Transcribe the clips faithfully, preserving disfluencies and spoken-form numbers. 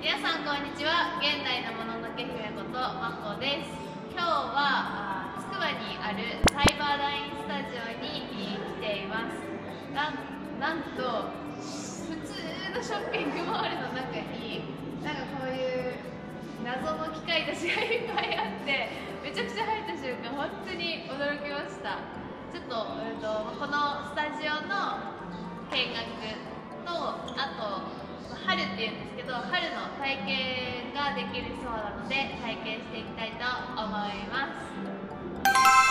皆さんこんにちは。現代のもののけ姫ことまこです。今日はつくばにあるサイバーダインスタジオに来ています。な ん, なんと普通のショッピングモールの中になんかこういう謎の機械たちがいっぱいあって、めちゃくちゃ入った瞬間本当に驚きました。ちょっと、えー、とこのスタジオの見学と、あと春っていうんですけど、春の体験ができるそうなので体験していきたいと思います。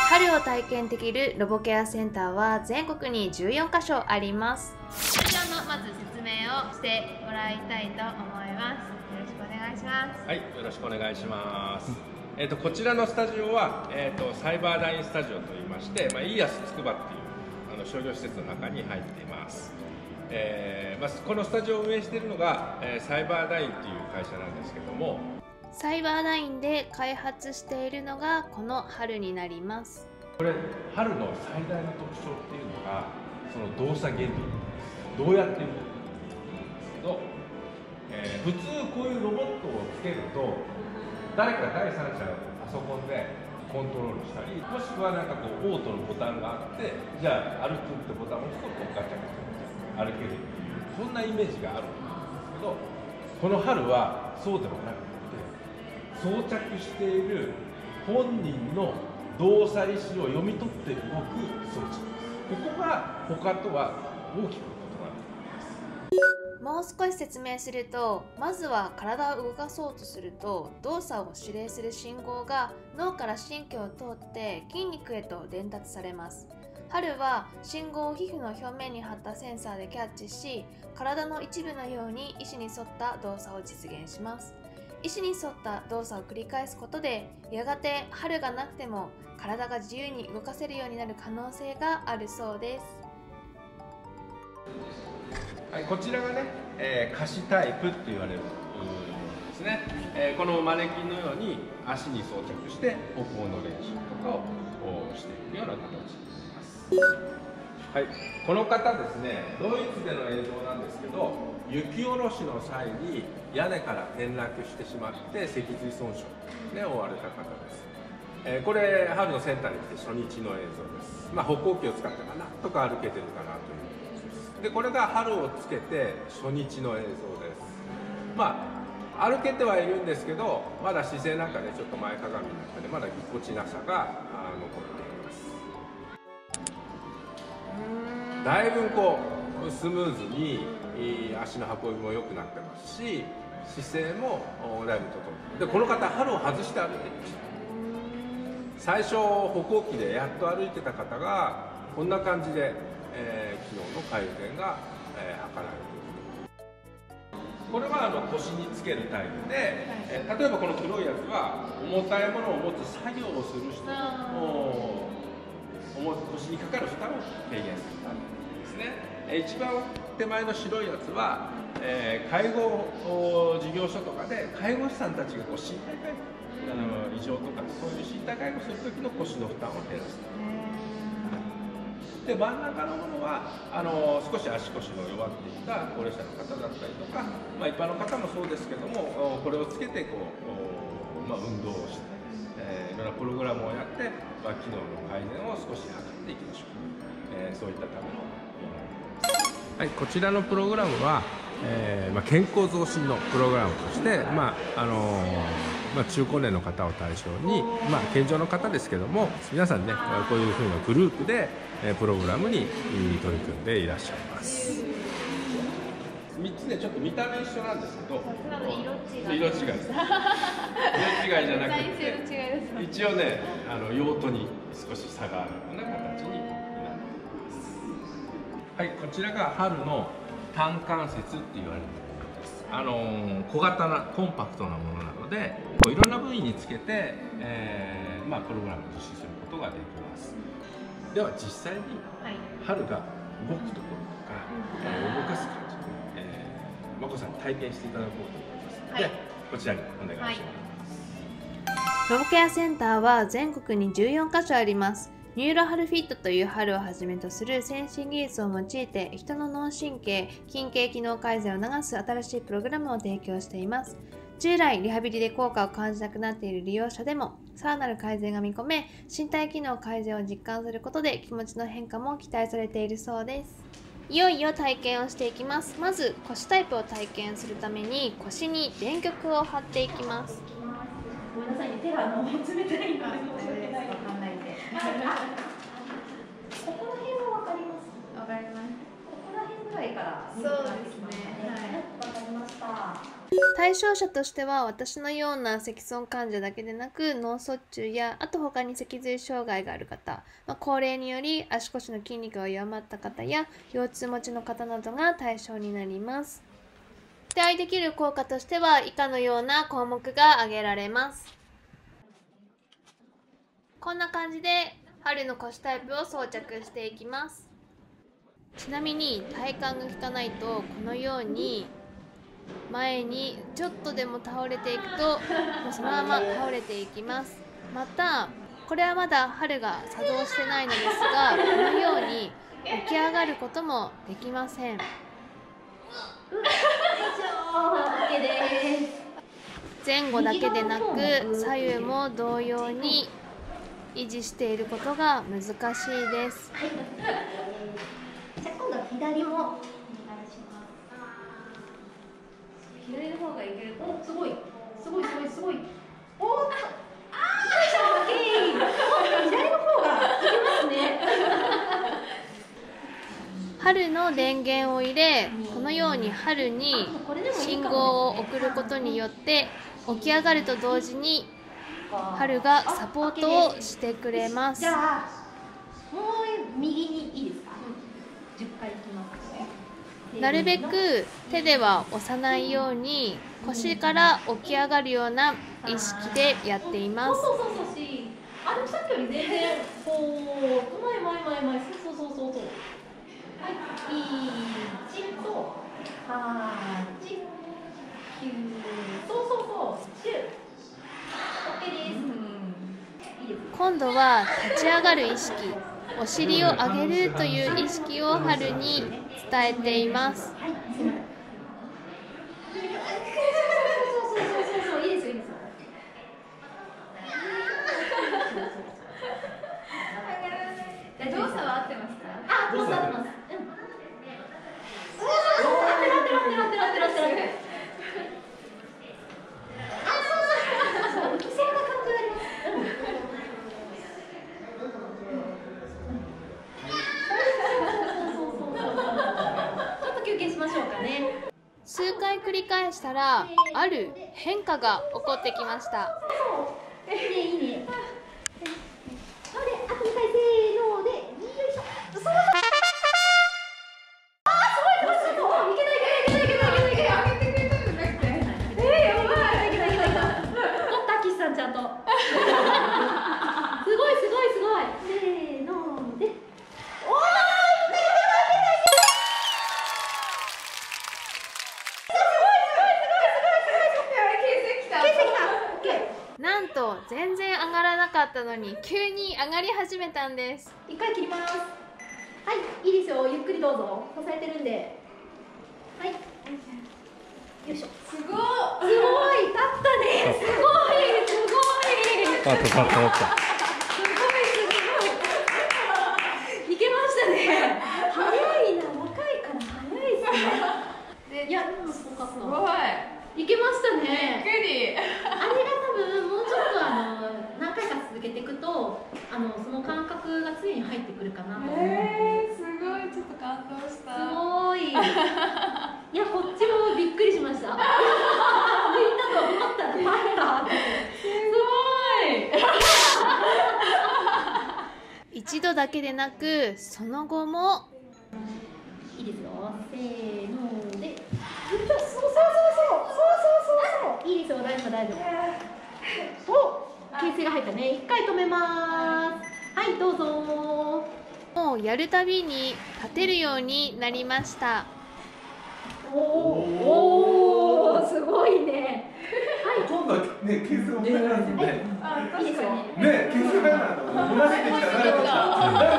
春を体験できるロボケアセンターは全国にじゅうよんかしょあります。 スタジオのまず説明をしてもらいたいと思います。よろしくお願いします。 はい、よろしくお願いします。えーとこちらのスタジオは、えーとサイバーダインスタジオといいまして、まあ、イーアスつくばっていうあの商業施設の中に入っています。えーまあ、このスタジオを運営しているのが、えー、サイバーダインっていう会社なんですけども、 サイバーダインで開発しているのがこの春になります。 これ春の最大の特徴っていうのがその動作原理です。どうやっているかなんですけど、えー、普通こういうロボットをつけると誰か第三者がパソコンでコントロールしたり、もしくはなんかこうオートのボタンがあって、じゃあ歩くってボタンを押すとガチャガチャ歩けるっていう、そんなイメージがあると思うんですけど、この春はそうではなくて、装着している本人の動作意思を読み取って動く装置です。ここが他とは大きく異なると思います。 もう少し説明すると、まずは体を動かそうとすると動作を指令する信号が脳から神経を通って筋肉へと伝達されます。春は信号を皮膚の表面に貼ったセンサーでキャッチし、体の一部のように意思に沿った動作を実現します。意思に沿った動作を繰り返すことで、やがて春がなくても体が自由に動かせるようになる可能性があるそうです。 はい、こちらがね、えー、下肢タイプって言われるですね、えー、このマネキンのように足に装着して歩行の練習とかをしていくような形です。はい、この方ですね、ドイツでの映像なんですけど、雪下ろしの際に屋根から転落してしまって脊髄損傷で負われた方です。えー、これ春のセンターに来て初日の映像です。まあ、歩行器を使ってなんとか歩けてるかなという感じです。でこれが春をつけて初日の映像です。まあ歩けてはいるんですけど、まだ姿勢なんかでちょっと前かがみになってでまだぎこちなさが残っています。だいぶこうスムーズに足の運びも良くなってますし、姿勢もだいぶ整ってで、この方春を外して歩いていました。最初歩行器でやっと歩いてた方がこんな感じで、えー、昨日の回転が、えー、測られている。これはあの腰につけるタイプで、えー、例えばこの黒いやつは重たいものを持つ作業をする人の腰にかかる負担を軽減するタイプですね。一番手前の白いやつは、えー、介護事業所とかで介護士さんたちがこう身体介護、あの異常とかそういう身体介護する時の腰の負担を減らす。で真ん中のものはあの少し足腰の弱っていた高齢者の方だったりとか、まあ、一般の方もそうですけども、これをつけてこう、まあ、運動をして、えー、いろんなプログラムをやって、まあ、機能の改善を少し図っていきましょう。えー、そういったためのものです。はい、こちらのプログラムは、えーまあ、健康増進のプログラムとして、まああのーまあ、中高年の方を対象に、まあ、健常の方ですけども、皆さんねこういうふうなグループで、えー、プログラムに取り組んでいらっしゃいます。みっつねちょっと見た目一緒なんですけど、色違いです色違いじゃなくて一応ねあの用途に少し差があるような形になっています。はい、こちらが春の単関節って言われるものです。あの小型なコンパクトなものなので、こういろんな部位につけて、えーまあ、プログラムを実施することができます。では実際に春が動くところとか、はい、動かす感じで、えー、まこさんに体験していただこうと思いますので、はい、こちらにお願いします。 はい、ロボケアセンターは全国にじゅうよんかしょあります。 ニューロハルフィットというハルをはじめとする先進技術を用いて人の脳神経、筋系機能改善を促す新しいプログラムを提供しています。従来リハビリで効果を感じなくなっている利用者でもさらなる改善が見込め、身体機能改善を実感することで気持ちの変化も期待されているそうです。いよいよ体験をしていきます。まず腰タイプを体験するために腰に電極を貼っていきます。 ごめんなさいね、手があの冷たいので申し訳ないんで。わかんないんで。ここら辺はわかります。 わかります。 ここら辺ぐらいからそうですね。 はい、わかりました。 対象者としては私のような積損患者だけでなく脳卒中やあと他に脊髄障害がある方、まあ、高齢により足腰の筋肉が弱まった方や腰痛持ちの方などが対象になります。期待できる効果としては以下のような項目が挙げられます。こんな感じで春の腰タイプを装着していきます。ちなみに体幹が効かないとこのように前にちょっとでも倒れていくともうそのまま倒れていきます。またこれはまだ春が作動してないのですが、このように起き上がることもできません。前後だけでなく左右も同様に維持していることが難しいです。 じゃあ今度は左もお願いします。 左の方がいけると。 お、すごいすごいすごいすごい。おーっと、あー、オッケー。左の方がいけますね。 春の電源を入れ、このように春に信号を送ることによって起き上がると同時に春がサポートをしてくれます。 じゃあもう右にいいですか？じゅっかいいきます。 なるべく手では押さないように腰から起き上がるような意識でやっています。 そうそうそうそうし、あでもさっきより全然こう前前前前そうそうそうそうそう。はい、いちとはち、きゅう、そうそうそう、じゅう。オッケーです。いいです。 今度は立ち上がる意識、お尻を上げるという意識を春に伝えています。 はい、すみません。そうそうそうそうそう、いいですよいいですよ。 動作は合ってますか？ あ、合ってます合ってます。うん。そうそうそう、合ってる合ってる合ってる合ってる合ってる合ってる。あ、そうそうそうそう、浮きそうな感じがあります。ちょっと休憩しましょうかね。 数回繰り返したらある変化が起こってきました。 いいねいいね。そうで、あとにかいせーので、よいしょ。そう。あー、すごいすごいすごい。いけないいけないいけないいけないいけないいけない。上げてくれたんじゃなくて。えー、やばい。いけないいけないいけない。おった岸さんちゃんと。すごいすごいすごい。せーので。おー。 なんと全然上がらなかったのに急に上がり始めたんです。 一回切ります。はい、いいですよ。ゆっくりどうぞ。支えてるんで。はい。よいしょ。すごい。すごい。立ったね。すごい。すごい。 あ、止まった止まった。 すごいすごい。いけましたね。早いな。若いから早いですね。いや、でもすごかった。 すごい。 いけましたね。 びっくり。 あれが多分もうちょっとあの何回か続けていくとあのその感覚が常に入ってくるかなと思う。 えー、すごいちょっと感動した。 すごい。いやこっちもびっくりしました。抜いたと思ったらパッタって。 すごい。 一度だけでなくその後もいいですよ。せーので。そうそうそうそうそうそうそうそう。いいですよ。大丈夫大丈夫。お、形成が入ったね。一回止めます。はいどうぞ。 もうやるたびに立てるようになりました。 おーおーすごいね。 今度はね、ケースが重いなんですね。 あ、確かに。 ね、ケースがなんだろう。慣れてきた、慣れてきた。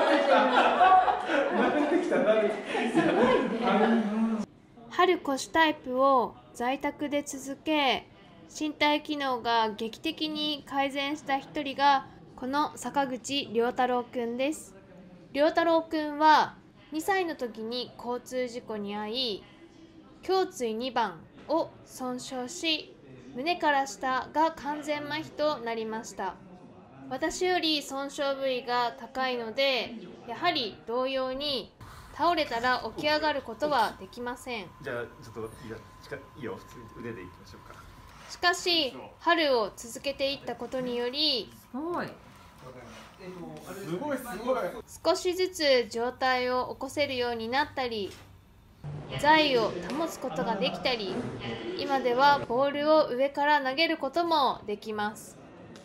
慣れてきた、慣れてきた。 春腰タイプを在宅で続け、身体機能が劇的に改善した一人がこの坂口良太郎くんです。良太郎くんはにさいの時に交通事故に遭い、胸椎にばんを損傷し、胸から下が完全麻痺となりました。私より損傷部位が高いので、やはり同様に倒れたら起き上がることはできません。 じゃあちょっといいよ、いいよ、普通に腕でいきましょうか。 しかし春を続けていったことにより、 はい。 すごい、すごい。 少しずつ上体を起こせるようになったり、座位を保つことができたり、今ではボールを上から投げることもできます。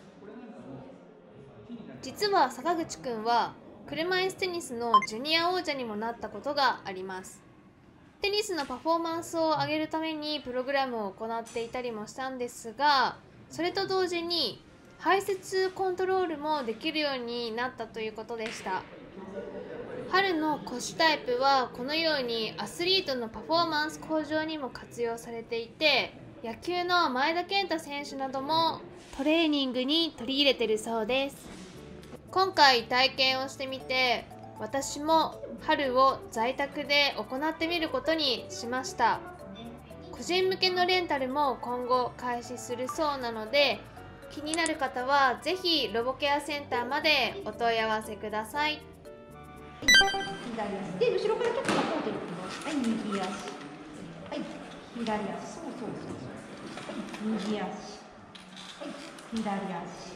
実は坂口くんは車椅子テニスのジュニア王者にもなったことがあります。テニスのパフォーマンスを上げるためにプログラムを行っていたりもしたんですが、それと同時に排泄コントロールもできるようになったということでした。春の腰タイプはこのようにアスリートのパフォーマンス向上にも活用されていて、野球の前田健太選手などもトレーニングに取り入れてるそうです。今回体験をしてみて、私も春を在宅で行ってみることにしました。個人向けのレンタルも今後開始するそうなので、気になる方はぜひロボケアセンターまでお問い合わせください。 左足で後ろからちょっとサポートに行きます。はい、右足。はい、左足。そうそうそうそう。はい、右足。はい、左足。